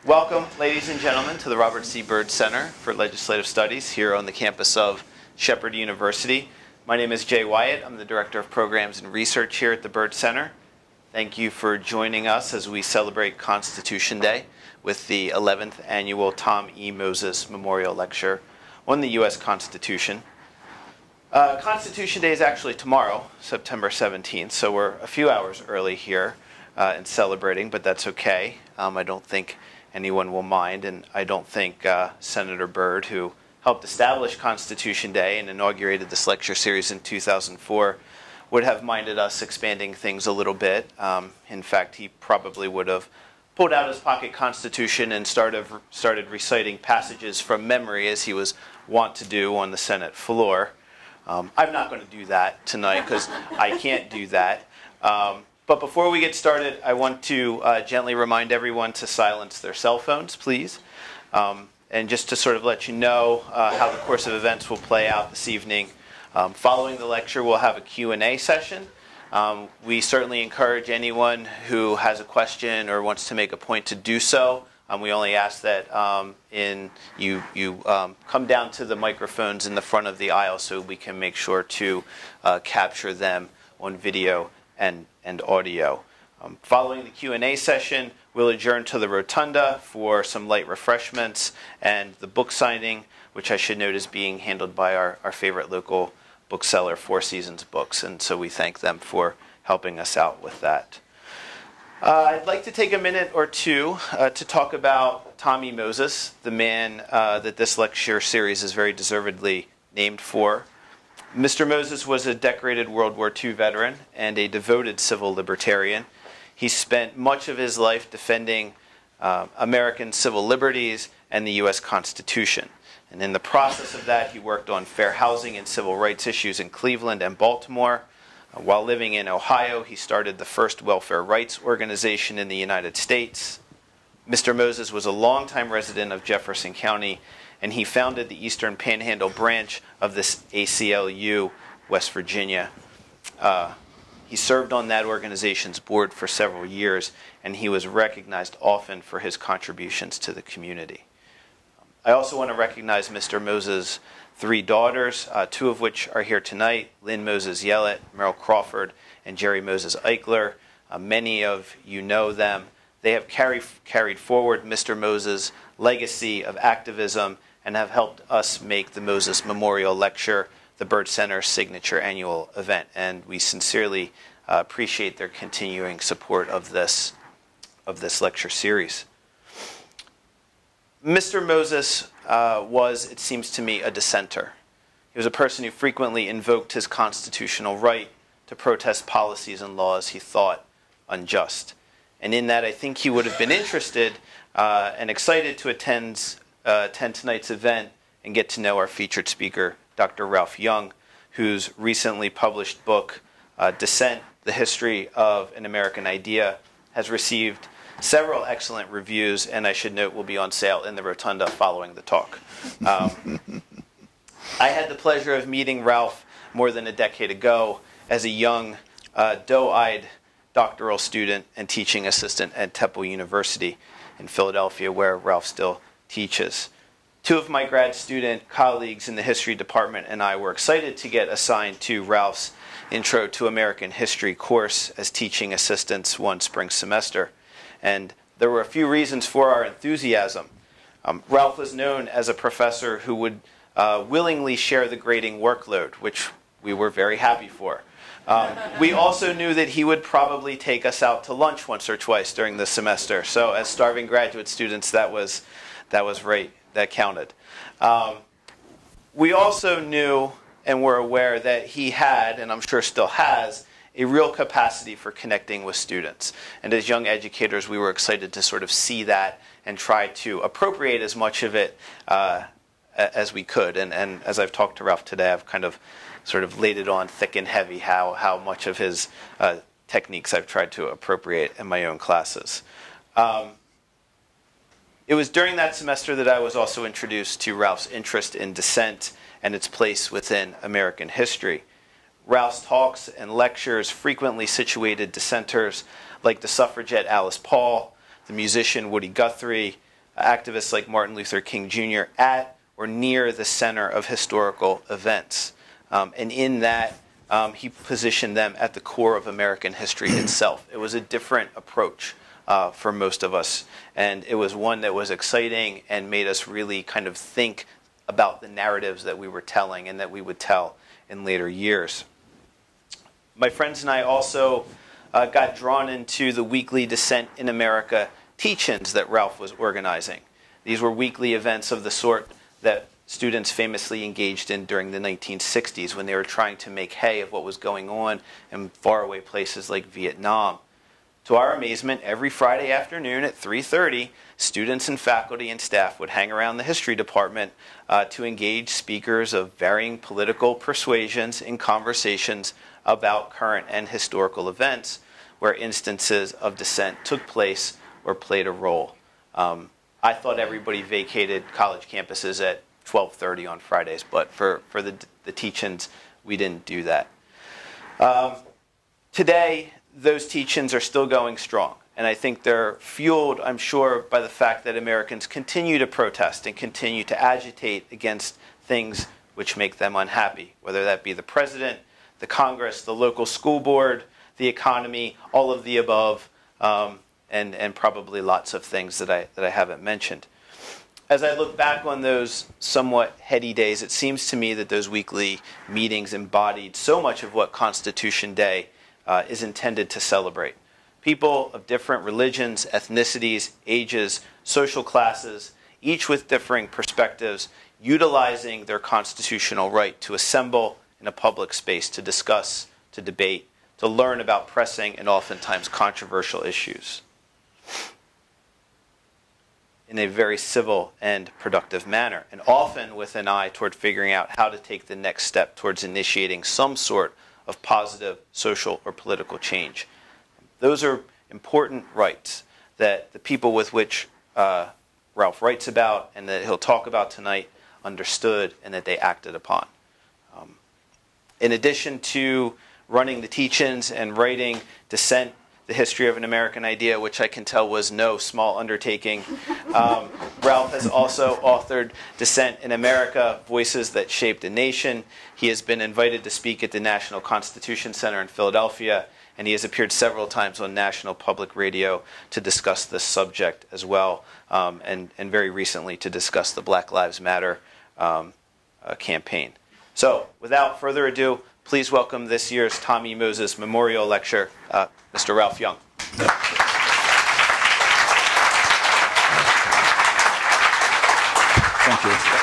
Welcome, ladies and gentlemen, to the Robert C. Byrd Center for Legislative Studies here on the campus of Shepherd University. My name is Jay Wyatt. I'm the Director of Programs and Research here at the Byrd Center. Thank you for joining us as we celebrate Constitution Day with the 11th Annual Tom E. Moses Memorial Lecture on the U.S. Constitution. Constitution Day is actually tomorrow, September 17th, so we're a few hours early here in celebrating, but that's okay. I don't think anyone will mind, and I don't think Senator Byrd, who helped establish Constitution Day and inaugurated this lecture series in 2004, would have minded us expanding things a little bit. In fact, he probably would have pulled out his pocket Constitution and started reciting passages from memory, as he was wont to do on the Senate floor. I'm not going to do that tonight because I can't do that. But before we get started, I want to gently remind everyone to silence their cell phones, please. And just to sort of let you know how the course of events will play out this evening. Following the lecture, we'll have a Q&A session. We certainly encourage anyone who has a question or wants to make a point to do so. We only ask that you come down to the microphones in the front of the aisle so we can make sure to capture them on video and audio. Following the Q&A session, we'll adjourn to the rotunda for some light refreshments and the book signing, which I should note is being handled by our favorite local bookseller, Four Seasons Books, and so we thank them for helping us out with that. I'd like to take a minute or two to talk about Tom E. Moses, the man that this lecture series is very deservedly named for. Mr. Moses was a decorated World War II veteran and a devoted civil libertarian. He spent much of his life defending American civil liberties and the U.S. Constitution. And in the process of that, he worked on fair housing and civil rights issues in Cleveland and Baltimore. While living in Ohio, he started the first welfare rights organization in the United States. Mr. Moses was a longtime resident of Jefferson County, and he founded the Eastern Panhandle branch of this ACLU, West Virginia. He served on that organization's board for several years, and he was recognized often for his contributions to the community. I also want to recognize Mr. Moses' three daughters, two of which are here tonight, Lynn Moses Yellett, Merrill Crawford, and Jerry Moses Eichler. Many of you know them. They have carried forward Mr. Moses' legacy of activism and have helped us make the Moses Memorial Lecture the Byrd Center's signature annual event. And we sincerely appreciate their continuing support of this lecture series. Mr. Moses was, it seems to me, a dissenter. He was a person who frequently invoked his constitutional right to protest policies and laws he thought unjust. And in that, I think he would have been interested and excited to attend tonight's event and get to know our featured speaker, Dr. Ralph Young, whose recently published book, Dissent, The History of an American Idea, has received several excellent reviews, and I should note will be on sale in the rotunda following the talk. I had the pleasure of meeting Ralph more than a decade ago as a young, doe-eyed doctoral student and teaching assistant at Temple University in Philadelphia, where Ralph still teaches. Two of my grad student colleagues in the history department and I were excited to get assigned to Ralph's Intro to American History course as teaching assistants one spring semester. And there were a few reasons for our enthusiasm. Ralph was known as a professor who would willingly share the grading workload, which we were very happy for. We also knew that he would probably take us out to lunch once or twice during the semester. So as starving graduate students, that was right. That counted. We also knew and were aware that he had, and I'm sure still has, a real capacity for connecting with students. And as young educators, we were excited to sort of see that and try to appropriate as much of it as we could. And as I've talked to Ralph today, I've kind of sort of laid it on thick and heavy how much of his techniques I've tried to appropriate in my own classes. It was during that semester that I was also introduced to Ralph's interest in dissent and its place within American history. Ralph's talks and lectures frequently situated dissenters like the suffragette Alice Paul, the musician Woody Guthrie, activists like Martin Luther King Jr. at or near the center of historical events. And in that, he positioned them at the core of American history itself. It was a different approach for most of us, and it was one that was exciting and made us really kind of think about the narratives that we were telling and that we would tell in later years. My friends and I also got drawn into the weekly Dissent in America teach-ins that Ralph was organizing. These were weekly events of the sort that students famously engaged in during the 1960s when they were trying to make hay of what was going on in faraway places like Vietnam. To our amazement, every Friday afternoon at 3:30, students and faculty and staff would hang around the history department to engage speakers of varying political persuasions in conversations about current and historical events where instances of dissent took place or played a role. I thought everybody vacated college campuses at 12:30 on Fridays, but for the teach-ins, we didn't do that. Today, those teach-ins are still going strong, and I think they're fueled, I'm sure, by the fact that Americans continue to protest and continue to agitate against things which make them unhappy, whether that be the president, the Congress, the local school board, the economy, all of the above, and probably lots of things that I haven't mentioned. As I look back on those somewhat heady days, it seems to me that those weekly meetings embodied so much of what Constitution Day is intended to celebrate. People of different religions, ethnicities, ages, social classes, each with differing perspectives, utilizing their constitutional right to assemble in a public space to discuss, to debate, to learn about pressing and oftentimes controversial issues in a very civil and productive manner, and often with an eye toward figuring out how to take the next step towards initiating some sort of positive social or political change. Those are important rights that the people with which Ralph writes about and that he'll talk about tonight understood and that they acted upon. In addition to running the teach-ins and writing Dissent, the History of an American Idea, which I can tell was no small undertaking, Ralph has also authored Dissent in America, Voices That Shaped a Nation. He has been invited to speak at the National Constitution Center in Philadelphia, and he has appeared several times on national public radio to discuss this subject as well, and very recently to discuss the Black Lives Matter campaign. So, without further ado, please welcome this year's Tommy Moses Memorial Lecture, Mr. Ralph Young. Thank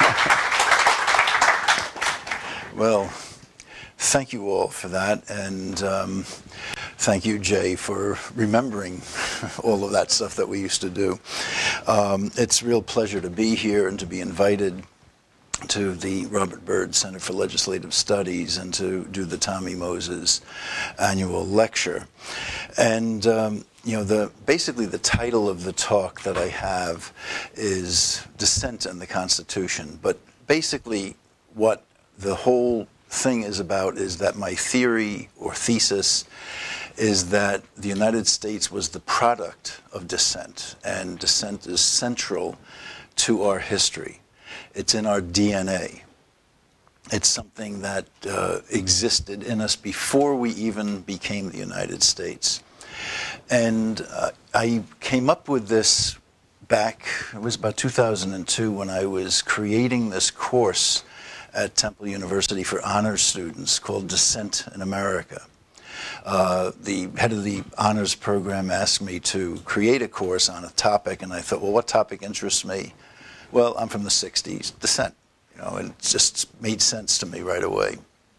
you. Well, thank you all for that, and thank you, Jay, for remembering all of that stuff that we used to do. It's a real pleasure to be here and to be invited to the Robert Byrd Center for Legislative Studies and to do the Tommy Moses annual lecture. And you know, basically the title of the talk that I have is Dissent in the Constitution. But basically what the whole thing is about is that my theory or thesis is that the United States was the product of dissent, and dissent is central to our history. It's in our DNA. It's something that existed in us before we even became the United States. And I came up with this back, it was about 2002, when I was creating this course at Temple University for honors students called Dissent in America. The head of the honors program asked me to create a course on a topic, and I thought, well, what topic interests me? Well, I'm from the 60s, dissent, you know, and it just made sense to me right away.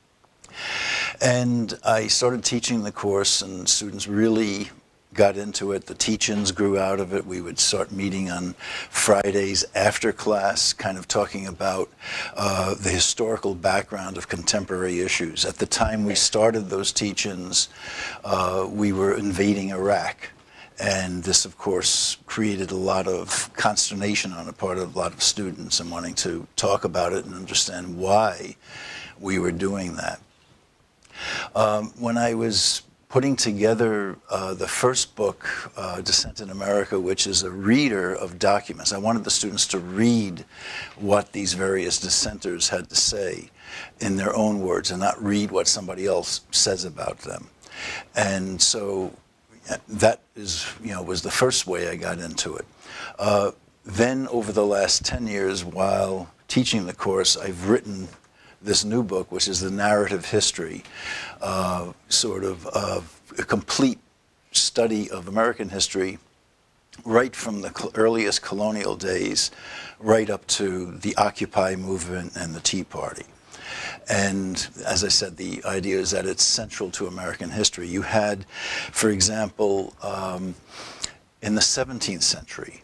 And I started teaching the course, and students really got into it. The teach-ins grew out of it. We would start meeting on Fridays after class, kind of talking about the historical background of contemporary issues. At the time we started those teach-ins, we were invading Iraq. And this, of course, created a lot of consternation on the part of a lot of students and wanting to talk about it and understand why we were doing that. When I was putting together the first book, Dissent in America, which is a reader of documents. I wanted the students to read what these various dissenters had to say in their own words and not read what somebody else says about them. And so that was the first way I got into it. Then over the last 10 years, while teaching the course, I've written this new book, which is the narrative history, sort of a complete study of American history, right from the earliest colonial days, right up to the Occupy movement and the Tea Party. And as I said, the idea is that it's central to American history. You had, for example, in the 17th century,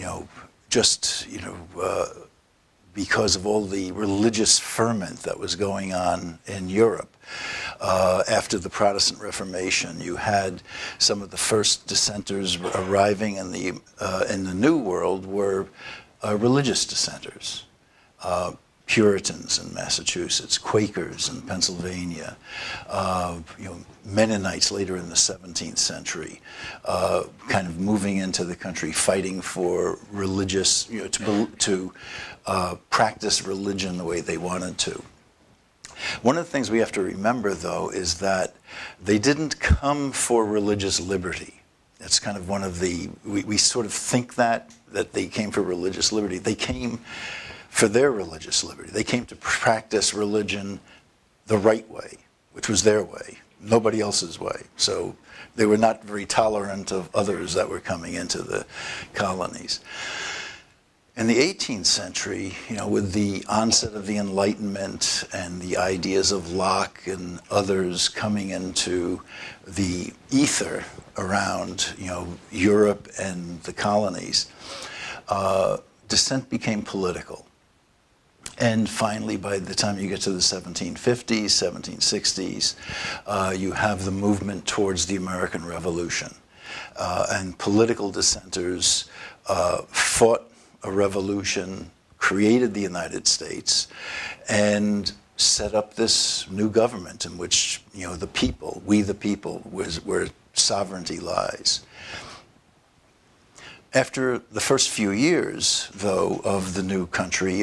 because of all the religious ferment that was going on in Europe. After the Protestant Reformation, you had some of the first dissenters arriving in the New World were religious dissenters. Puritans in Massachusetts, Quakers in Pennsylvania, Mennonites later in the 17th century, kind of moving into the country, fighting for religious, to practice religion the way they wanted to. One of the things we have to remember, though, is that they didn't come for religious liberty. That's kind of one of the, we sort of think that they came for religious liberty. They came for their religious liberty. They came to practice religion the right way, which was their way, nobody else's way. So they were not very tolerant of others that were coming into the colonies. In the 18th century, with the onset of the Enlightenment and the ideas of Locke and others coming into the ether around, Europe and the colonies, dissent became political. And finally, by the time you get to the 1750s, 1760s, you have the movement towards the American Revolution. And political dissenters fought a revolution, created the United States, and set up this new government in which, the people, we the people, where sovereignty lies. After the first few years, though, of the new country,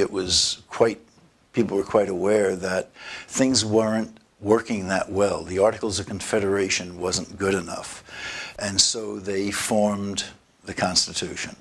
people were quite aware that things weren't working that well. The Articles of Confederation wasn't good enough. And so they formed the Constitution.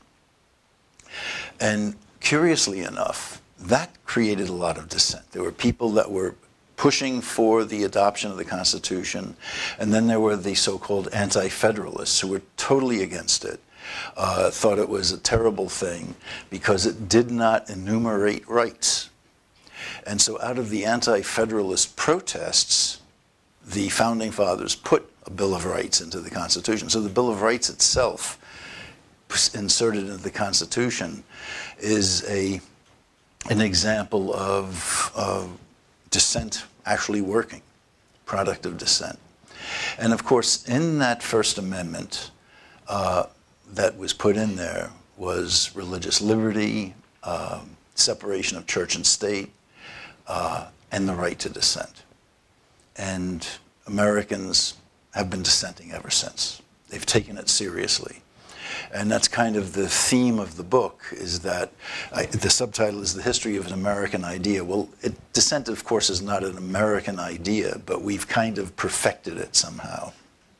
And curiously enough, that created a lot of dissent. There were people that were pushing for the adoption of the Constitution, and then there were the so-called anti-federalists who were totally against it. Thought it was a terrible thing because it did not enumerate rights. And so out of the anti-federalist protests, the Founding Fathers put a Bill of Rights into the Constitution. So the Bill of Rights itself, inserted into the Constitution, is an example of dissent actually working, product of dissent. And of course, in that First Amendment, that was put in there was religious liberty, separation of church and state, and the right to dissent. And Americans have been dissenting ever since. They've taken it seriously. And that's kind of the theme of the book, is that the subtitle is The History of an American Idea. Well, dissent, of course, is not an American idea, but we've kind of perfected it somehow.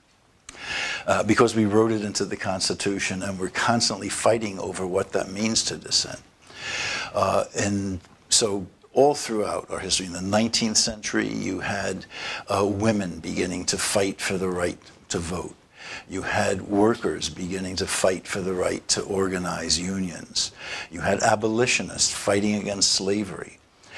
Because we wrote it into the Constitution, and we're constantly fighting over what that means to dissent. And so all throughout our history, in the 19th century, you had women beginning to fight for the right to vote. You had workers beginning to fight for the right to organize unions. You had abolitionists fighting against slavery.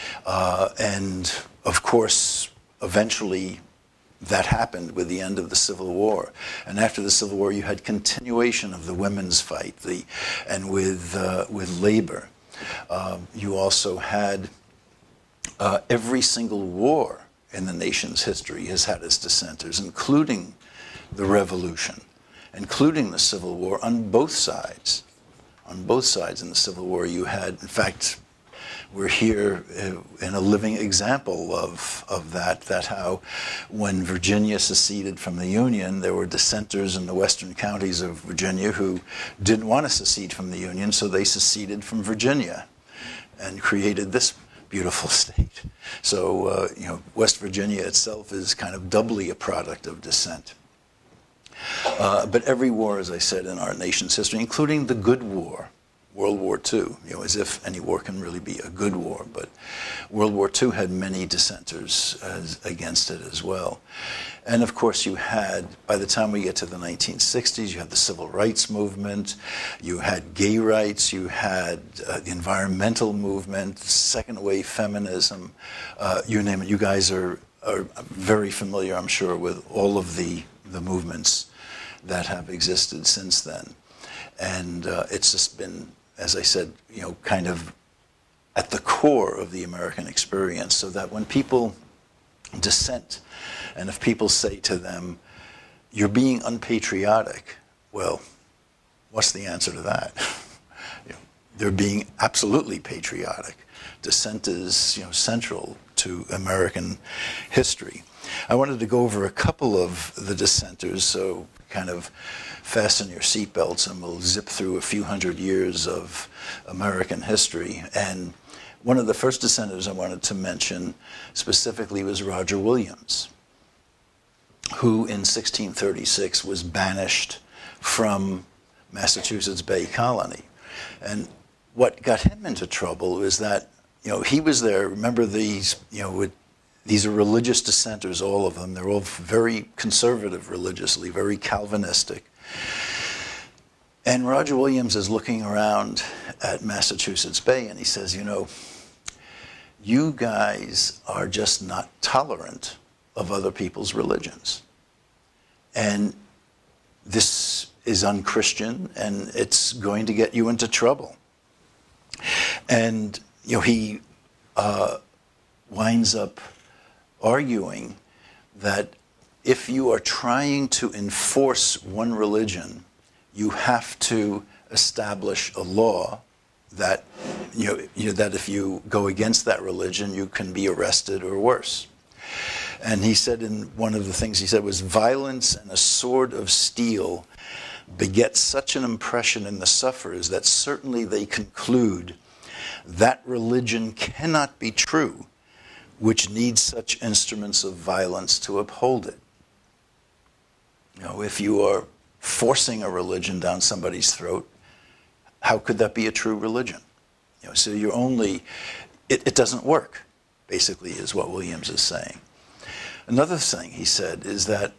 And of course, eventually, that happened with the end of the Civil War. And after the Civil War, you had continuation of the women's fight, and with labor. You also had every single war in the nation's history has had its dissenters, including the Revolution, including the Civil War, on both sides. On both sides in the Civil War, you had, in fact, we're here in a living example of that how when Virginia seceded from the Union, there were dissenters in the western counties of Virginia who didn't want to secede from the Union, so they seceded from Virginia and created this beautiful state. So, West Virginia itself is kind of doubly a product of dissent. But every war, as I said, in our nation's history, including the good war, World War II, as if any war can really be a good war, but World War II had many dissenters against it as well. And of course you had, by the time we get to the 1960s, you had the Civil Rights Movement, you had gay rights, you had the environmental movement, second wave feminism, you name it. You guys are very familiar, I'm sure, with all of the movements that have existed since then. And it's just been, as I said, kind of at the core of the American experience, so that when people dissent, and if people say to them, you're being unpatriotic, well, what's the answer to that? They're being absolutely patriotic. Dissent is central to American history. I wanted to go over a couple of the dissenters, so kind of fasten your seatbelts and we'll zip through a few hundred years of American history. And one of the first dissenters I wanted to mention specifically was Roger Williams, who in 1636 was banished from Massachusetts Bay Colony. And what got him into trouble is that, he was there, remember these, these are religious dissenters, all of them. They're all very conservative religiously, very Calvinistic. And Roger Williams is looking around at Massachusetts Bay and he says, you guys are just not tolerant of other people's religions. And this is unchristian and it's going to get you into trouble. And, he winds up arguing that if you are trying to enforce one religion, you have to establish a law that that if you go against that religion, you can be arrested or worse. And he said, in one of the things he said was, violence and a sword of steel beget such an impression in the sufferers that certainly they conclude that religion cannot be true, which needs such instruments of violence to uphold it. If you are forcing a religion down somebody's throat, how could that be a true religion? So you're only, it doesn't work, basically, is what Williams is saying. Another thing he said is that,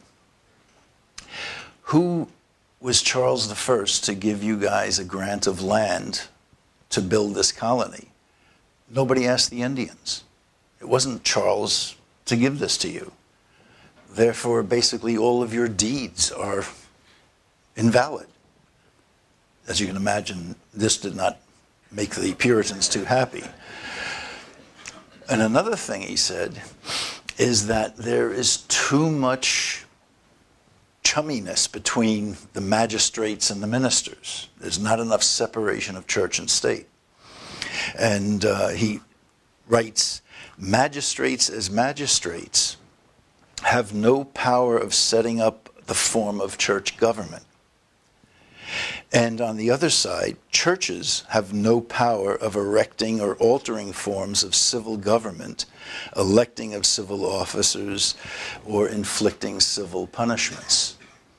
who was Charles I to give you guys a grant of land to build this colony? Nobody asked the Indians. It wasn't Charles to give this to you. Therefore, basically, all of your deeds are invalid. As you can imagine, this did not make the Puritans too happy. And another thing he said is that there is too much chumminess between the magistrates and the ministers. There's not enough separation of church and state. And he writes, magistrates as magistrates have no power of setting up the form of church government. And on the other side, churches have no power of erecting or altering forms of civil government, electing of civil officers, or inflicting civil punishments.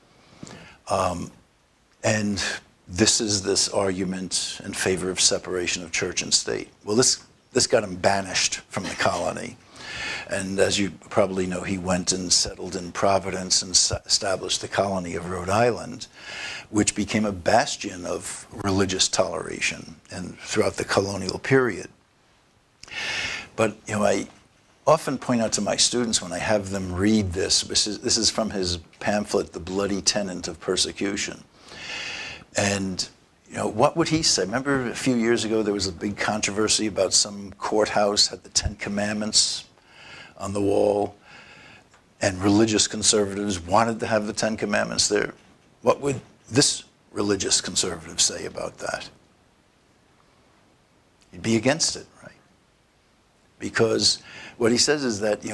And this is this argument in favor of separation of church and state. Well, this got him banished from the colony. And as you probably know, he went and settled in Providence and established the colony of Rhode Island, which became a bastion of religious toleration and throughout the colonial period. But I often point out to my students when I have them read this is from his pamphlet, The Bloody Tenant of Persecution. And what would he say? Remember a few years ago there was a big controversy about some courthouse had the Ten Commandments on the wall, and religious conservatives wanted to have the Ten Commandments there. What would this religious conservative say about that? He'd be against it, right? because what he says is that,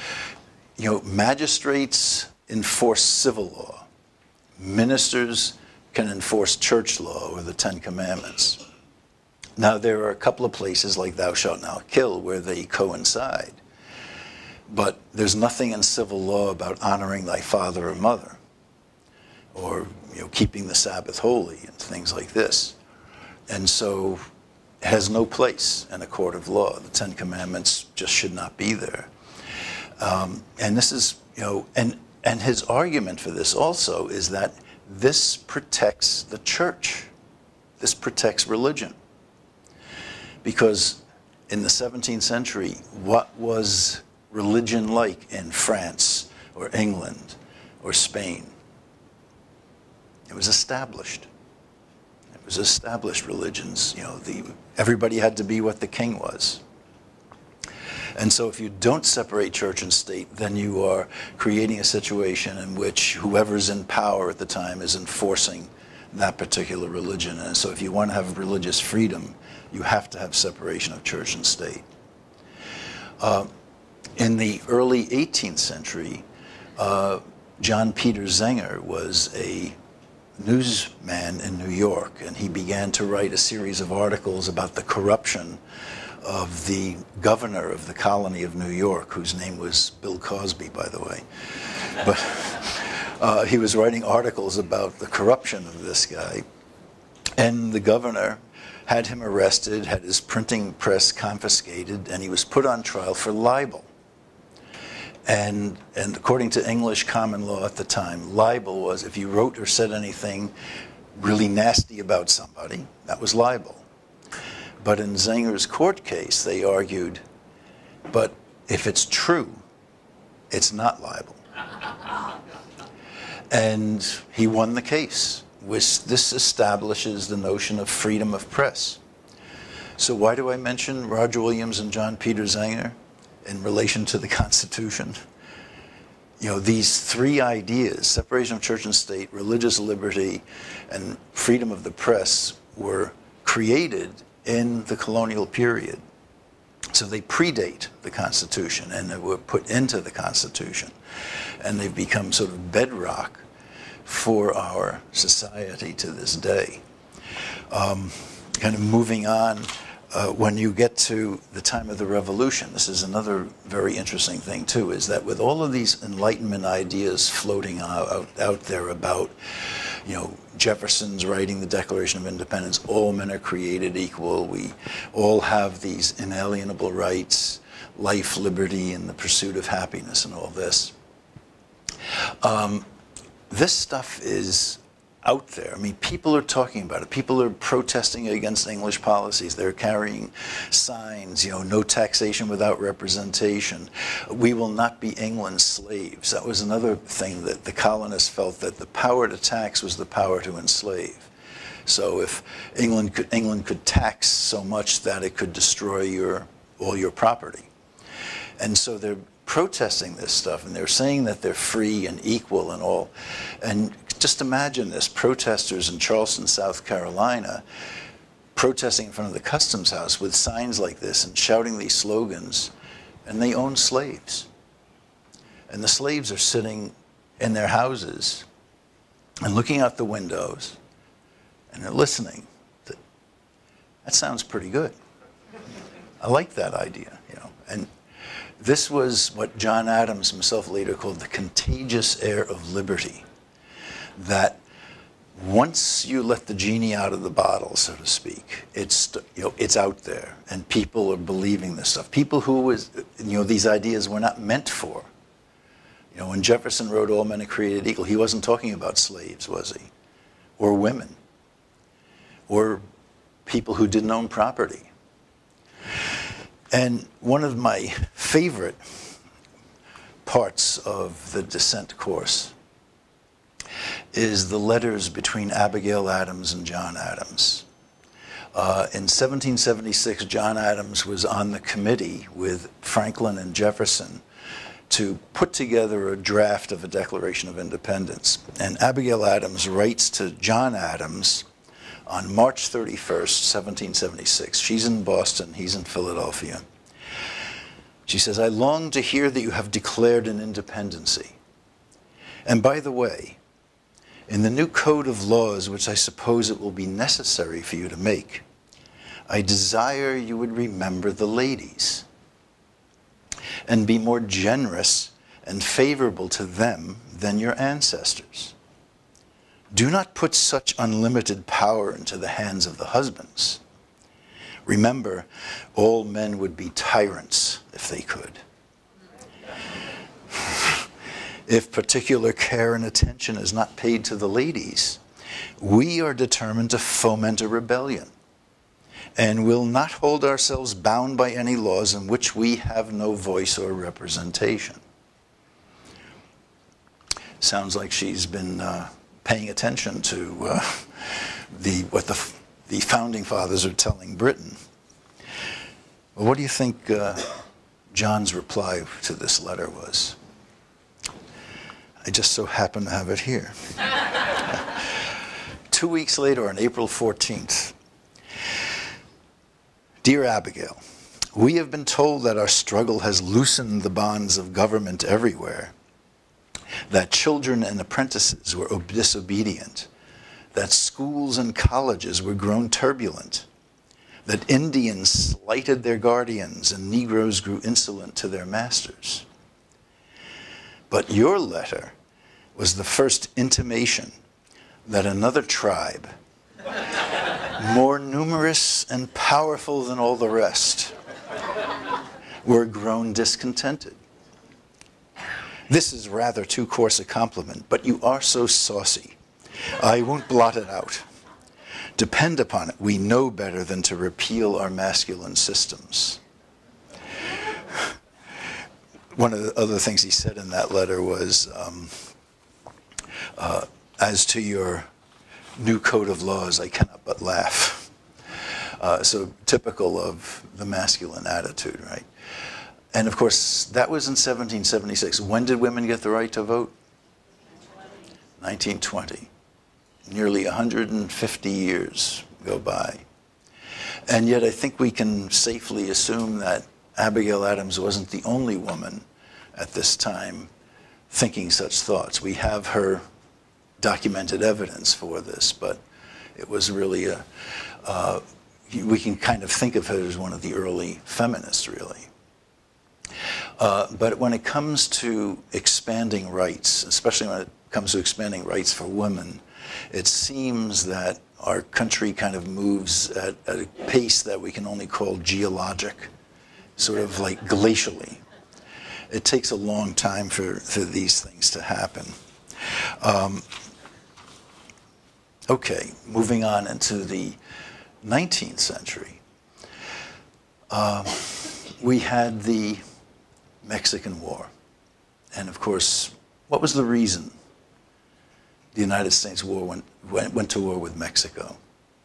magistrates enforce civil law. Ministers can enforce church law or the Ten Commandments. Now, there are a couple of places like thou shalt not kill where they coincide. But there's nothing in civil law about honoring thy father or mother, or keeping the Sabbath holy and things like this. And so it has no place in a court of law. The Ten Commandments just should not be there. And this is, and his argument for this also is that this protects the church. This protects religion. Because in the 17th century, what was religion like in France or England or Spain? It was established. It was established religions. Everybody had to be what the king was. And so if you don't separate church and state, then you are creating a situation in which whoever's in power at the time is enforcing that particular religion. And so if you want to have religious freedom, you have to have separation of church and state. In the early 18th century, John Peter Zenger was a newsman in New York, and he began to write a series of articles about the corruption of the governor of the colony of New York, whose name was Bill Cosby, by the way. But he was writing articles about the corruption of this guy, and the governor had him arrested, had his printing press confiscated, and he was put on trial for libel. And according to English common law at the time, libel was if you wrote or said anything really nasty about somebody, that was libel. But in Zenger's court case, they argued, but if it's true, it's not libel. And he won the case, which this establishes the notion of freedom of press. So why do I mention Roger Williams and John Peter Zenger in relation to the Constitution? These three ideas, separation of church and state, religious liberty, and freedom of the press, were created in the colonial period. So they predate the Constitution, and they were put into the Constitution. And they've become sort of bedrock for our society to this day. Kind of moving on, when you get to the time of the Revolution, this is another very interesting thing too, is that with all of these Enlightenment ideas floating out there about, Jefferson's writing the Declaration of Independence, all men are created equal, we all have these inalienable rights, life, liberty, and the pursuit of happiness and all this. This stuff is out there. I mean, people are talking about it. People are protesting against English policies. They're carrying signs, no taxation without representation. We will not be England's slaves. That was another thing that the colonists felt, that the power to tax was the power to enslave. So if England could tax so much that it could destroy all your property. And so they're protesting this stuff, and they're saying that they're free and equal and all. And just imagine this, protesters in Charleston, South Carolina, protesting in front of the Customs House with signs like this and shouting these slogans, and they own slaves. And the slaves are sitting in their houses and looking out the windows, and they're listening. That sounds pretty good. I like that idea, And this was what John Adams himself later called the contagious air of liberty. That once you let the genie out of the bottle, so to speak, it's out there, and people are believing this stuff. People who these ideas were not meant for. When Jefferson wrote "All men are created equal," he wasn't talking about slaves, was he? Or women, or people who didn't own property. And one of my favorite parts of the Dissent course is the letters between Abigail Adams and John Adams. In 1776, John Adams was on the committee with Franklin and Jefferson to put together a draft of a Declaration of Independence. And Abigail Adams writes to John Adams on March 31st, 1776. She's in Boston, he's in Philadelphia. She says, I long to hear that you have declared an independency. And by the way, in the new code of laws, which I suppose it will be necessary for you to make, I desire you would remember the ladies and be more generous and favorable to them than your ancestors. Do not put such unlimited power into the hands of the husbands. Remember, all men would be tyrants if they could. If particular care and attention is not paid to the ladies, we are determined to foment a rebellion and will not hold ourselves bound by any laws in which we have no voice or representation. Sounds like she's been paying attention to what the founding fathers are telling Britain. Well, what do you think John's reply to this letter was? I just so happen to have it here. 2 weeks later, on April 14th, Dear Abigail, we have been told that our struggle has loosened the bonds of government everywhere, that children and apprentices were disobedient, that schools and colleges were grown turbulent, that Indians slighted their guardians and Negroes grew insolent to their masters. But your letter was the first intimation that another tribe, more numerous and powerful than all the rest, were grown discontented. This is rather too coarse a compliment, but you are so saucy. I won't blot it out. Depend upon it, we know better than to repeal our masculine systems. One of the other things he said in that letter was, as to your new code of laws, I cannot but laugh. So typical of the masculine attitude, right? And of course, that was in 1776. When did women get the right to vote? 1920. Nearly 150 years go by. And yet I think we can safely assume that Abigail Adams wasn't the only woman at this time thinking such thoughts. We have her documented evidence for this, but it was really we can kind of think of her as one of the early feminists, really. But when it comes to expanding rights, especially when it comes to expanding rights for women, it seems that our country kind of moves at a pace that we can only call geologic, sort of like glacially. It takes a long time for these things to happen. Okay, moving on into the 19th century. We had the Mexican War. And of course, what was the reason the United States went to war with Mexico?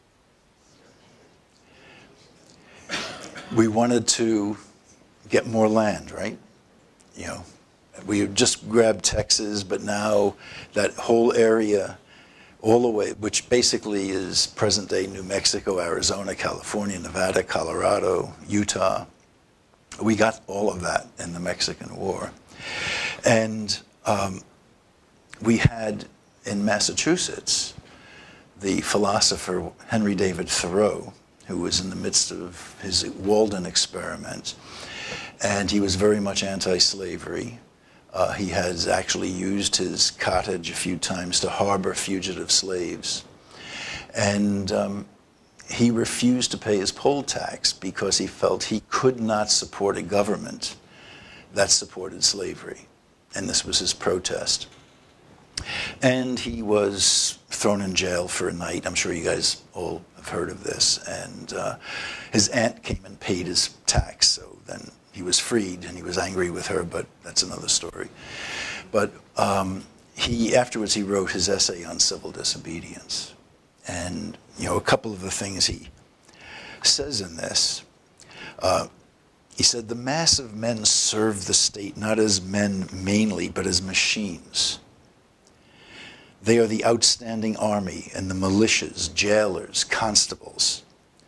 We wanted to get more land, right? You know, we had just grabbed Texas, but now that whole area, all the way, which basically is present-day New Mexico, Arizona, California, Nevada, Colorado, Utah, we got all of that in the Mexican War. And we had in Massachusetts the philosopher Henry David Thoreau, who was in the midst of his Walden experiment, and he was very much anti-slavery. He has actually used his cottage a few times to harbor fugitive slaves. And he refused to pay his poll tax because he felt he could not support a government that supported slavery. And this was his protest. And he was thrown in jail for a night. I'm sure you guys all have heard of this. And his aunt came and paid his tax. So then he was freed, and he was angry with her, but that's another story. But afterwards he wrote his essay on civil disobedience. And you know, a couple of the things he says in this, he said, the mass of men serve the state not as men mainly, but as machines. They are the outstanding army and the militias, jailers, constables.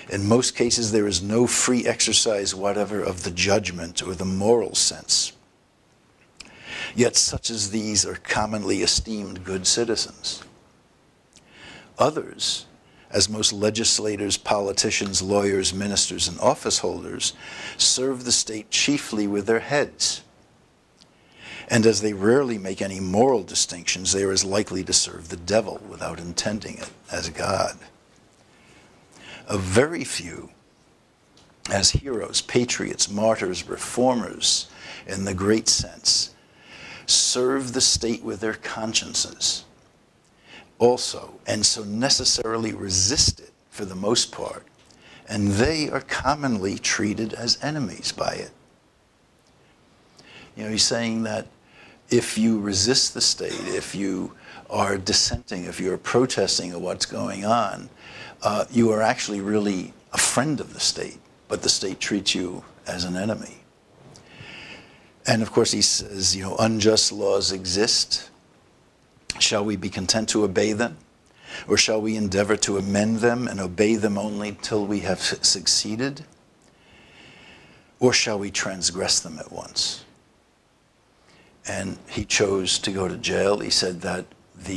In most cases, there is no free exercise whatever of the judgment or the moral sense. Yet such as these are commonly esteemed good citizens. Others, as most legislators, politicians, lawyers, ministers, and office holders, serve the state chiefly with their heads. And as they rarely make any moral distinctions, they are as likely to serve the devil without intending it as God. A very few, as heroes, patriots, martyrs, reformers, in the great sense, serve the state with their consciences also, and so necessarily resist it for the most part, and they are commonly treated as enemies by it. You know, he's saying that if you resist the state, if you are dissenting, if you're protesting of what's going on, you are actually really a friend of the state, but the state treats you as an enemy. And of course he says, you know, unjust laws exist. Shall we be content to obey them? Or shall we endeavor to amend them and obey them only till we have succeeded? Or shall we transgress them at once? And he chose to go to jail. He said that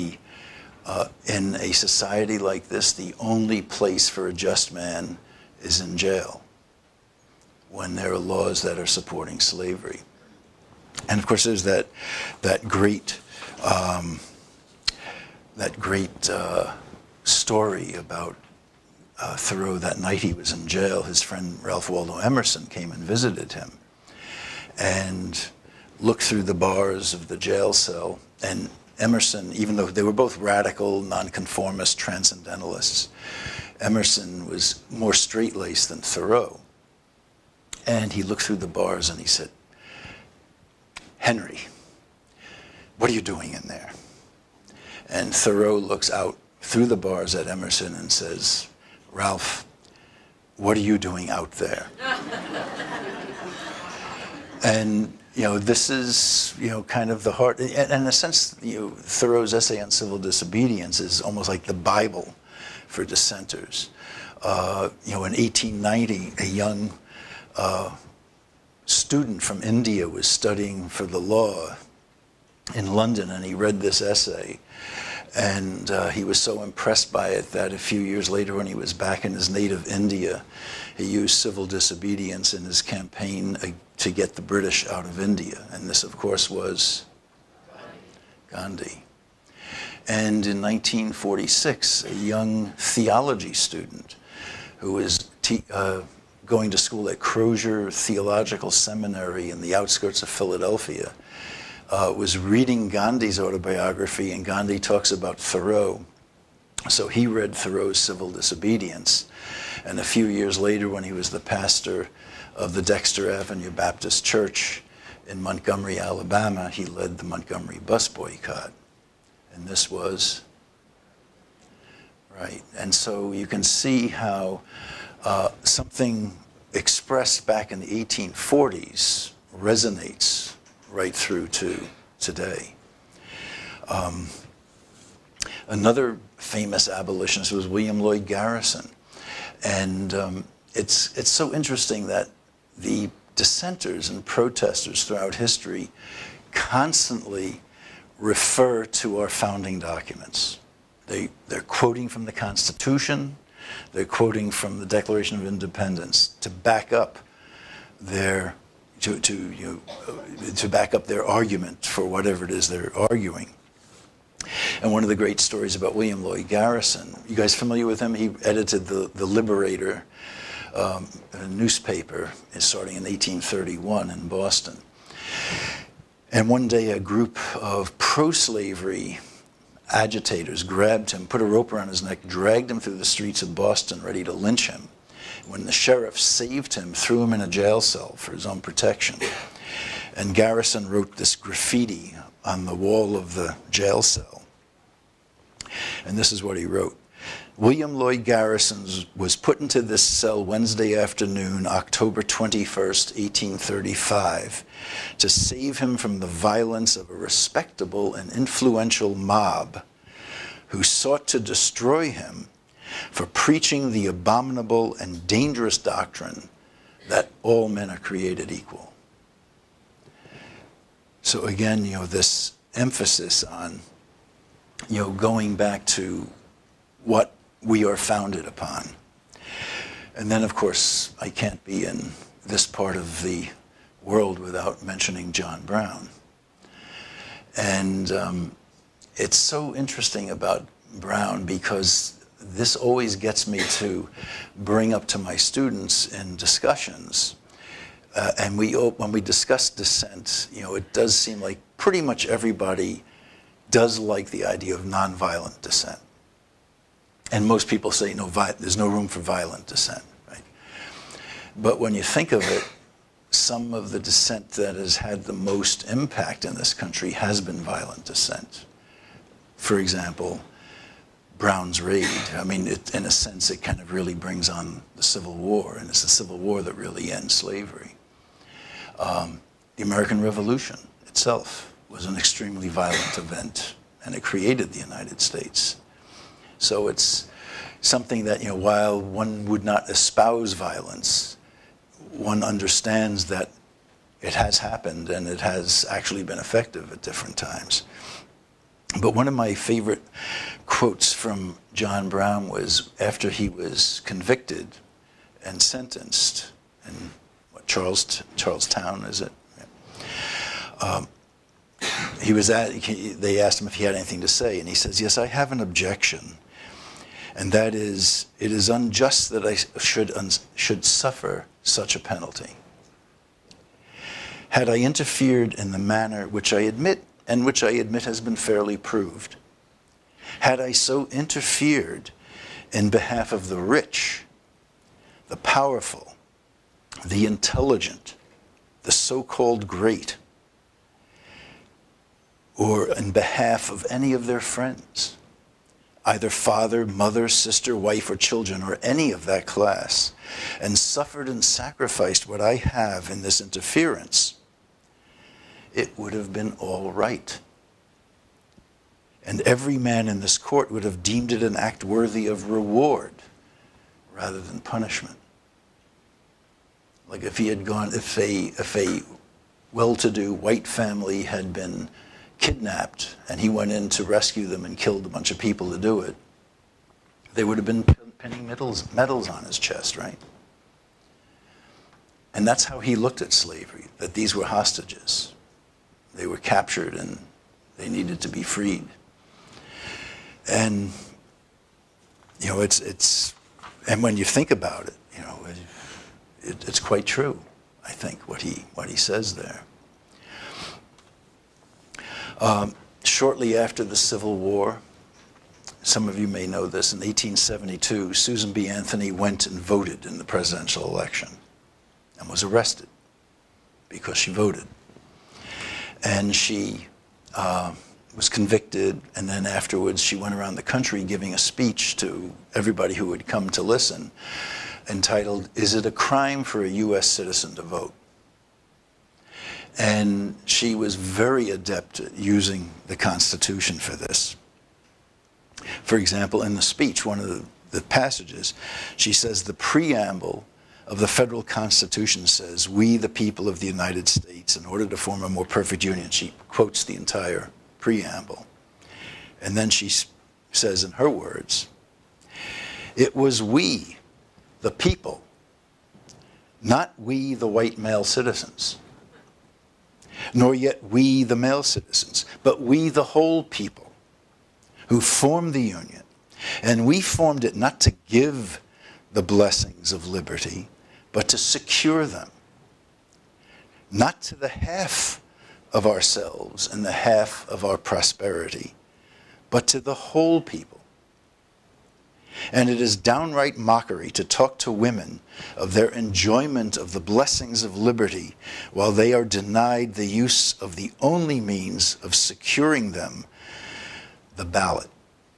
in a society like this, the only place for a just man is in jail when there are laws that are supporting slavery. And of course, there's that great story about Thoreau. That night he was in jail, his friend Ralph Waldo Emerson came and visited him and looked through the bars of the jail cell. And Emerson, even though they were both radical, nonconformist, transcendentalists, Emerson was more straight-laced than Thoreau. And he looked through the bars and he said, "Henry, what are you doing in there?" And Thoreau looks out through the bars at Emerson and says, "Ralph, what are you doing out there?" And, you know, this is, you know, kind of the heart. And in a sense, you know, Thoreau's essay on civil disobedience is almost like the Bible for dissenters. You know, in 1890, a young student from India was studying for the law in London, and he read this essay. And he was so impressed by it that a few years later, when he was back in his native India, he used civil disobedience in his campaign to get the British out of India. And this, of course, was Gandhi. And in 1946, a young theology student who was going to school at Crozier Theological Seminary in the outskirts of Philadelphia was reading Gandhi's autobiography, and Gandhi talks about Thoreau. So he read Thoreau's Civil Disobedience. And a few years later, when he was the pastor of the Dexter Avenue Baptist Church in Montgomery, Alabama, he led the Montgomery bus boycott. And this was, right. And so you can see how something expressed back in the 1840s resonates right through to today. Another famous abolitionist was William Lloyd Garrison. And it's so interesting that the dissenters and protesters throughout history constantly refer to our founding documents. They're quoting from the Constitution, they're quoting from the Declaration of Independence to back up their to back up their argument for whatever it is they're arguing. And one of the great stories about William Lloyd Garrison, you guys familiar with him? He edited the Liberator, a newspaper, starting in 1831 in Boston. And one day a group of pro-slavery agitators grabbed him, put a rope around his neck, dragged him through the streets of Boston, ready to lynch him. When the sheriff saved him, threw him in a jail cell for his own protection. And Garrison wrote this graffiti on the wall of the jail cell. And this is what he wrote. William Lloyd Garrison was put into this cell Wednesday afternoon, October 21st, 1835, to save him from the violence of a respectable and influential mob who sought to destroy him for preaching the abominable and dangerous doctrine that all men are created equal. So again, this emphasis on, going back to what we are founded upon. And then, of course, I can't be in this part of the world without mentioning John Brown. And it's so interesting about Brown because this always gets me to bring up to my students in discussions. And when we discuss dissent, it does seem like pretty much everybody does like the idea of nonviolent dissent. And most people say, no, there's no room for violent dissent, right? But when you think of it, some of the dissent that has had the most impact in this country has been violent dissent. For example, Brown's Raid. I mean, in a sense, it kind of really brings on the Civil War, and it's the Civil War that really ends slavery. The American Revolution itself was an extremely violent event, and it created the United States. So it's something that, while one would not espouse violence, one understands that it has happened and it has actually been effective at different times. But one of my favorite quotes from John Brown was after he was convicted and sentenced in Charlestown, is it? Yeah. They asked him if he had anything to say, and he says, "Yes, I have an objection, and that is, it is unjust that I should suffer such a penalty. Had I interfered in the manner which I admit has been fairly proved, had I so interfered in behalf of the rich, the powerful, the intelligent, the so-called great, or in behalf of any of their friends, either father, mother, sister, wife, or children, or any of that class, and suffered and sacrificed what I have in this interference, it would have been all right. And every man in this court would have deemed it an act worthy of reward rather than punishment." Like if a well-to-do white family had been kidnapped and he went in to rescue them and killed a bunch of people to do it, they would have been pinning medals on his chest, right? And that's how he looked at slavery, that these were hostages. They were captured and they needed to be freed. And, and when you think about it, it's quite true, I think, what he says there. Shortly after the Civil War, some of you may know this, in 1872, Susan B. Anthony went and voted in the presidential election and was arrested because she voted. And she was convicted, and then afterwards she went around the country giving a speech to everybody who would come to listen, entitled, "Is it a crime for a U.S. citizen to vote?" And she was very adept at using the Constitution for this. For example, in the speech, one of the passages, she says, "The preamble of the federal Constitution says, 'We, the people of the United States, in order to form a more perfect union.'" She quotes the entire preamble. And then she says in her words, "It was we, the people, not we, the white male citizens, nor yet we, the male citizens, but we, the whole people, who formed the Union. And we formed it not to give the blessings of liberty, but to secure them, not to the half of ourselves and the half of our prosperity, but to the whole people. And it is downright mockery to talk to women of their enjoyment of the blessings of liberty while they are denied the use of the only means of securing them, the ballot."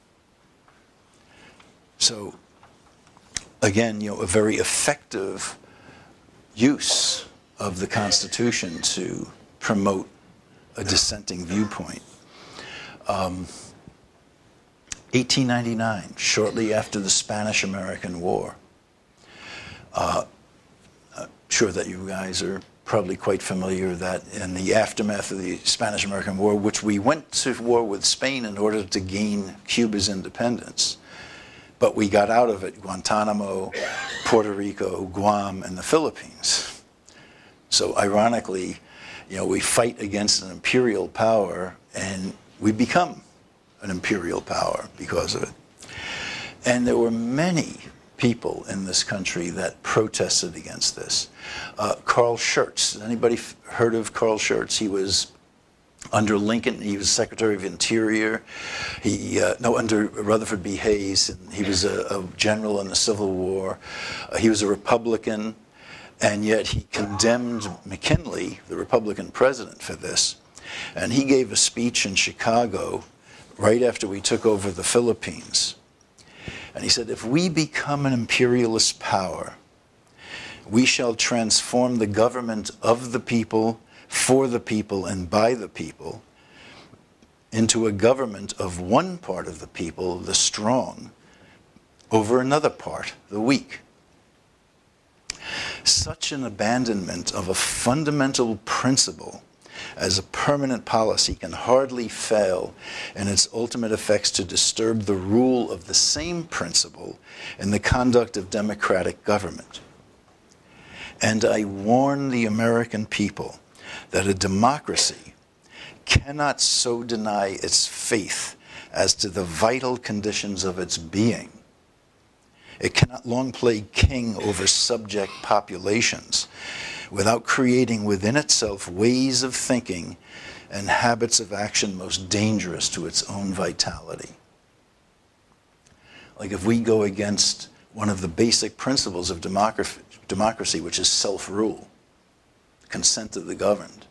So, again, a very effective use of the Constitution to promote a dissenting viewpoint. 1899, shortly after the Spanish-American War. I'm sure that you guys are probably quite familiar that in the aftermath of the Spanish-American War, which we went to war with Spain in order to gain Cuba's independence, but we got out of it Guantanamo, Puerto Rico, Guam, and the Philippines. So ironically, we fight against an imperial power and we become an imperial power because of it. And there were many people in this country that protested against this. Carl Schurz, anybody heard of Carl Schurz? He was under Lincoln, he was Secretary of Interior. Under Rutherford B. Hayes, and he was a general in the Civil War. He was a Republican, and yet he condemned McKinley, the Republican president, for this. And he gave a speech in Chicago right after we took over the Philippines. And he said, if we become an imperialist power, we shall transform the government of the people, for the people, and by the people into a government of one part of the people, the strong, over another part, the weak. Such an abandonment of a fundamental principle as a permanent policy can hardly fail in its ultimate effects to disturb the rule of the same principle in the conduct of democratic government. And I warn the American people that a democracy cannot so deny its faith as to the vital conditions of its being. It cannot long play king over subject populations without creating within itself ways of thinking and habits of action most dangerous to its own vitality. Like if we go against one of the basic principles of democracy, which is self-rule, consent of the governed,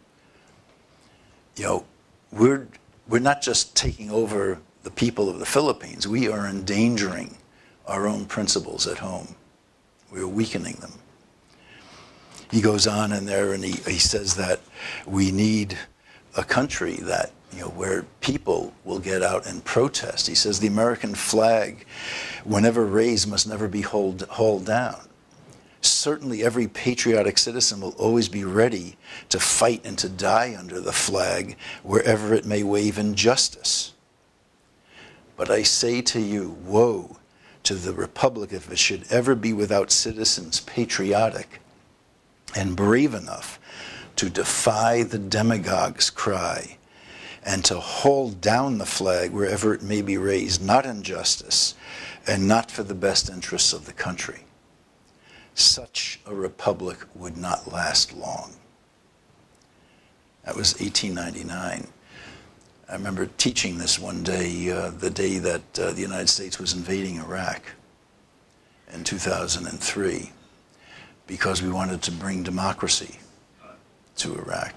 we're not just taking over the people of the Philippines, we are endangering our own principles at home. We're weakening them. He goes on in there and he says that we need a country that, where people will get out and protest. He says the American flag, whenever raised, must never be hauled down. Certainly every patriotic citizen will always be ready to fight and to die under the flag wherever it may wave injustice. But I say to you, woe to the republic if it should ever be without citizens patriotic and brave enough to defy the demagogue's cry and to hold down the flag wherever it may be raised, not in justice and not for the best interests of the country. Such a republic would not last long. That was 1899. I remember teaching this one day, the day that the United States was invading Iraq in 2003. Because we wanted to bring democracy to Iraq.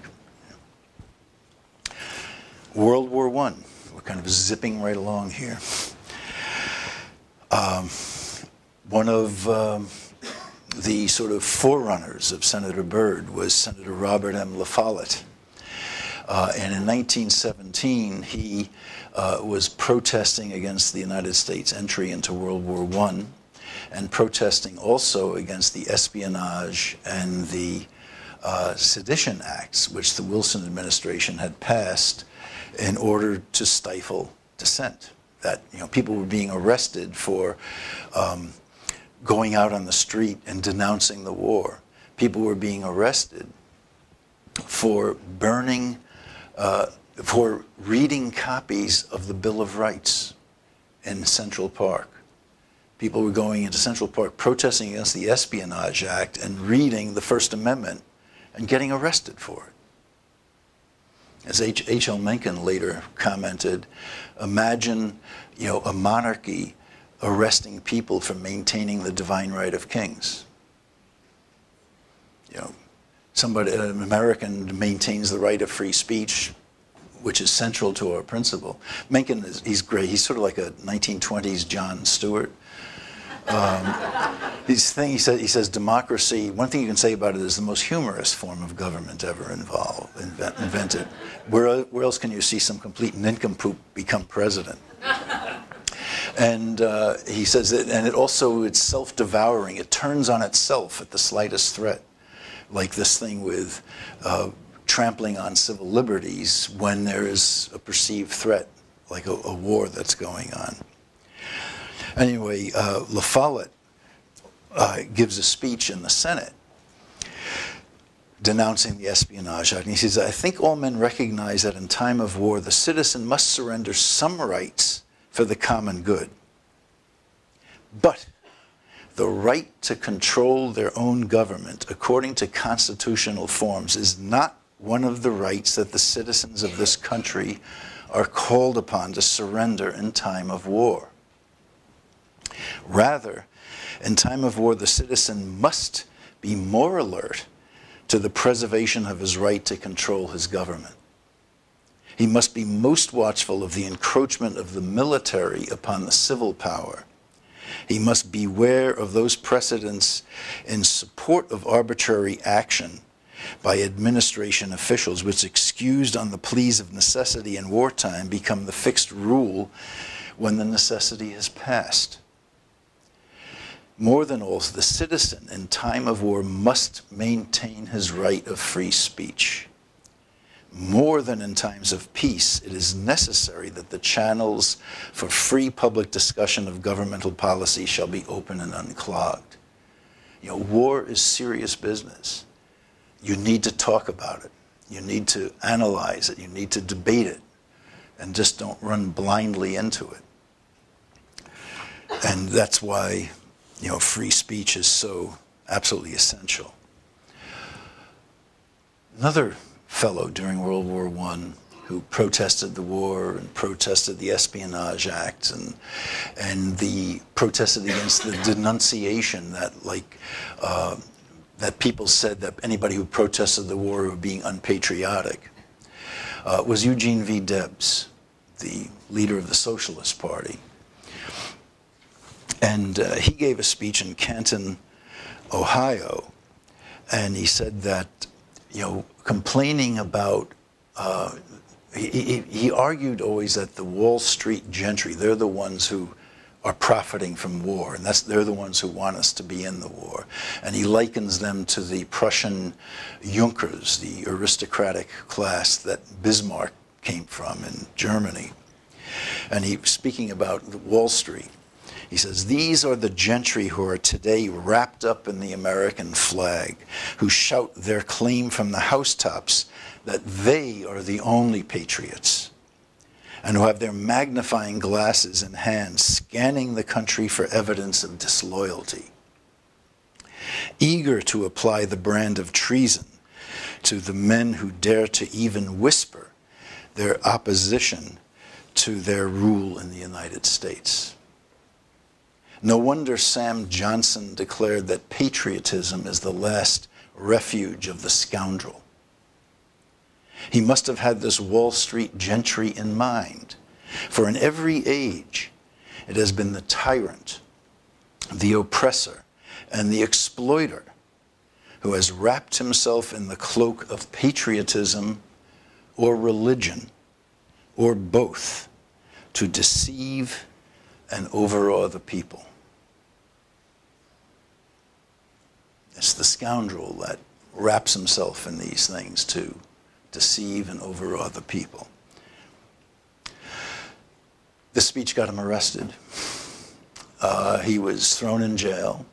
World War I, we're kind of zipping right along here. One of the sort of forerunners of Senator Byrd was Senator Robert M. La Follette. And in 1917, he was protesting against the United States entry into World War I, and protesting also against the espionage and the Sedition Acts, which the Wilson administration had passed in order to stifle dissent. That people were being arrested for going out on the street and denouncing the war. People were being arrested for burning, for reading copies of the Bill of Rights in Central Park. People were going into Central Park protesting against the Espionage Act and reading the First Amendment and getting arrested for it. As H.L. Mencken later commented, imagine, a monarchy arresting people for maintaining the divine right of kings. An American maintains the right of free speech, which is central to our principle. Mencken he's great. He's sort of like a 1920s Jon Stewart. He says democracy, one thing you can say about it is the most humorous form of government ever invented. Where else can you see some complete nincompoop become president? And he says that, and it's self-devouring. It turns on itself at the slightest threat, like this thing with trampling on civil liberties when there is a perceived threat, like a war that's going on. Anyway, La Follette gives a speech in the Senate denouncing the Espionage Act. And he says, I think all men recognize that in time of war, the citizen must surrender some rights for the common good. But the right to control their own government according to constitutional forms is not one of the rights that the citizens of this country are called upon to surrender in time of war. Rather, in time of war, the citizen must be more alert to the preservation of his right to control his government. He must be most watchful of the encroachment of the military upon the civil power. He must beware of those precedents in support of arbitrary action by administration officials, which, excused on the pleas of necessity in wartime, become the fixed rule when the necessity has passed. More than all, the citizen in time of war must maintain his right of free speech. More than in times of peace, it is necessary that the channels for free public discussion of governmental policy shall be open and unclogged. You know, war is serious business. You need to talk about it. You need to analyze it. You need to debate it. And just don't run blindly into it. And that's why, you know, free speech is so absolutely essential. Another fellow during World War I who protested the war and protested the Espionage Act and the protested against the denunciation that, like, that people said that anybody who protested the war were being unpatriotic, was Eugene V. Debs, the leader of the Socialist Party. And he gave a speech in Canton, Ohio, and he said that, you know, complaining about, he argued always that the Wall Street gentry, they're the ones who are profiting from war, and they're the ones who want us to be in the war. And he likens them to the Prussian Junkers, the aristocratic class that Bismarck came from in Germany. And he, speaking about Wall Street, he says, these are the gentry who are today wrapped up in the American flag, who shout their claim from the housetops that they are the only patriots, and who have their magnifying glasses in hand, scanning the country for evidence of disloyalty, eager to apply the brand of treason to the men who dare to even whisper their opposition to their rule in the United States. No wonder Sam Johnson declared that patriotism is the last refuge of the scoundrel. He must have had this Wall Street gentry in mind, for in every age it has been the tyrant, the oppressor, and the exploiter who has wrapped himself in the cloak of patriotism or religion, or both, to deceive and overawe the people. It's the scoundrel that wraps himself in these things to deceive and overawe the people. This speech got him arrested. He was thrown in jail.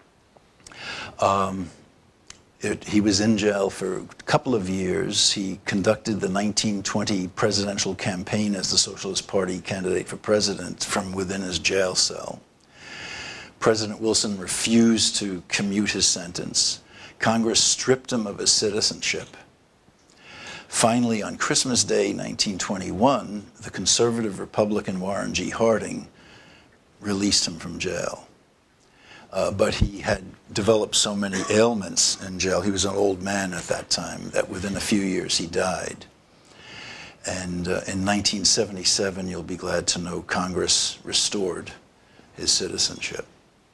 He was in jail for a couple of years. He conducted the 1920 presidential campaign as the Socialist Party candidate for president from within his jail cell. President Wilson refused to commute his sentence. Congress stripped him of his citizenship. Finally, on Christmas Day, 1921, the conservative Republican Warren G. Harding released him from jail. But he had developed so many ailments in jail, he was an old man at that time, that within a few years he died. And in 1977, you'll be glad to know, Congress restored his citizenship.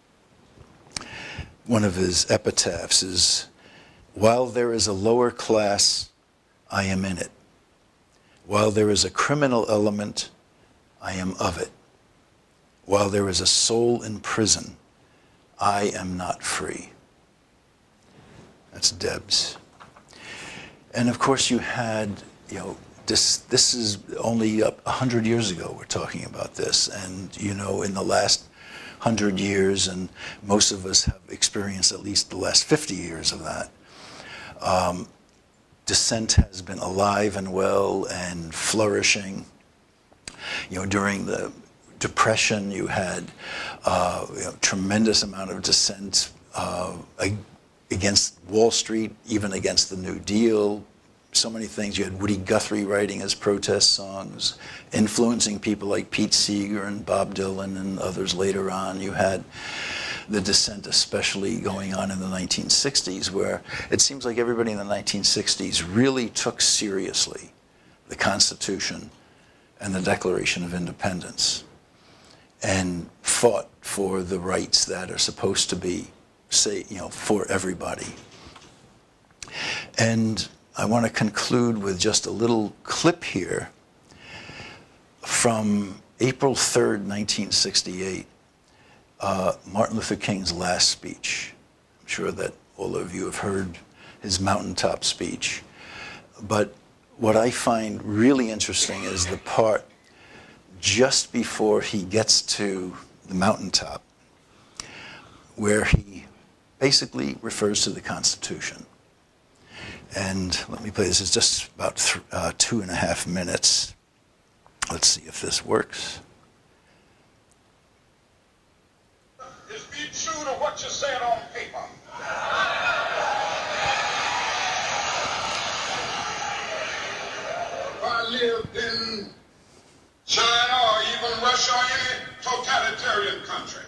One of his epitaphs is, while there is a lower class, I am in it. While there is a criminal element, I am of it. while there is a soul in prison, I am not free. That's Debs. And of course you had, you know, this is only 100 years ago we're talking about this. And, you know, in the last 100 years, and most of us have experienced at least the last 50 years of that, Dissent has been alive and well and flourishing. You know, during the Depression, you had tremendous amount of dissent against Wall Street, even against the New Deal. So many things. You had Woody Guthrie writing his protest songs, influencing people like Pete Seeger and Bob Dylan and others later on. You had the dissent especially going on in the 1960s, where it seems like everybody in the 1960s really took seriously the Constitution and the Declaration of Independence and fought for the rights that are supposed to be, say, you know, for everybody. And I want to conclude with just a little clip here from April 3rd, 1968, Martin Luther King's last speech. I'm sure that all of you have heard his mountaintop speech. But what I find really interesting is the part just before he gets to the mountaintop, where he basically refers to the Constitution. And let me play this. It's just about 2.5 minutes. Let's see if this works. Is be true to what you said on paper. If I lived in China or even Russia or any totalitarian country,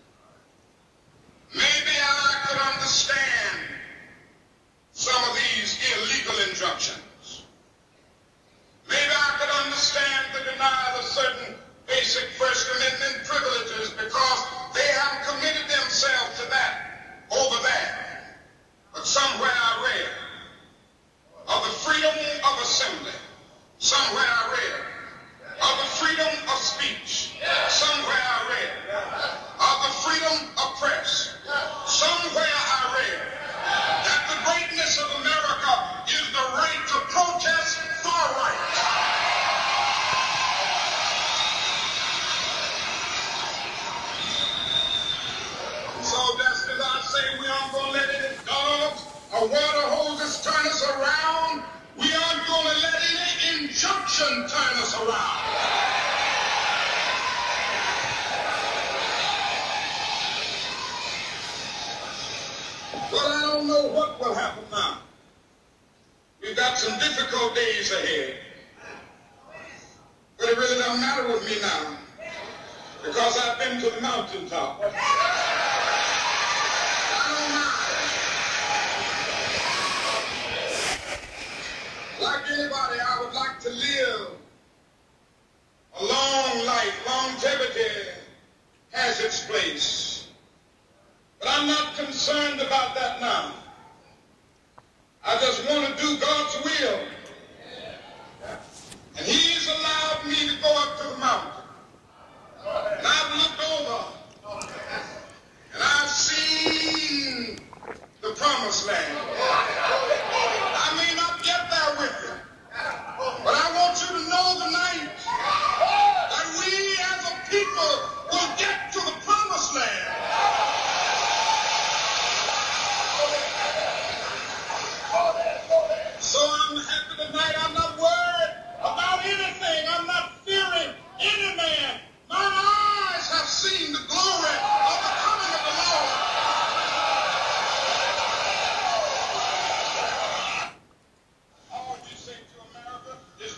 maybe I could understand some of these illegal injunctions. Maybe I could understand the denial of certain basic First Amendment privileges because they haven't committed themselves to that over there. But somewhere I read of the freedom of assembly. Somewhere I read of the freedom of speech. Somewhere I read of the freedom of press. Somewhere I read that the greatness of America is the right to protest far right. So just as I say we aren't going to let any dogs or water hoses turn us around, we aren't going to let any injunction turn us around. Well, I don't know what will happen now. We've got some difficult days ahead. But it really doesn't matter with me now, because I've been to the mountaintop. I don't mind. Like anybody, I would like to live a long life. Longevity has its place. But I'm not concerned about that now. I just want to do God's will. And He's allowed me to go up to the mountain. And I've looked over. And I've seen the promised land. I may not get there with you. But I want you to know tonight that we as a people will get to the promised land. So I'm happy tonight. I'm not worried about anything. I'm not fearing any man. My eyes have seen the glory of the coming of the Lord. All you say to America is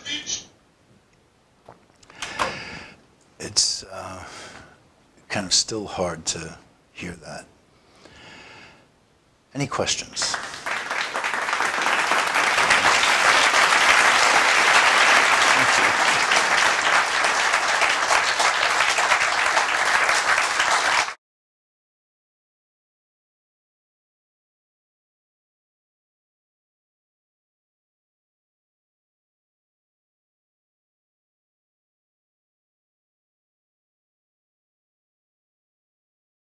be. It's kind of still hard to hear that. Any questions?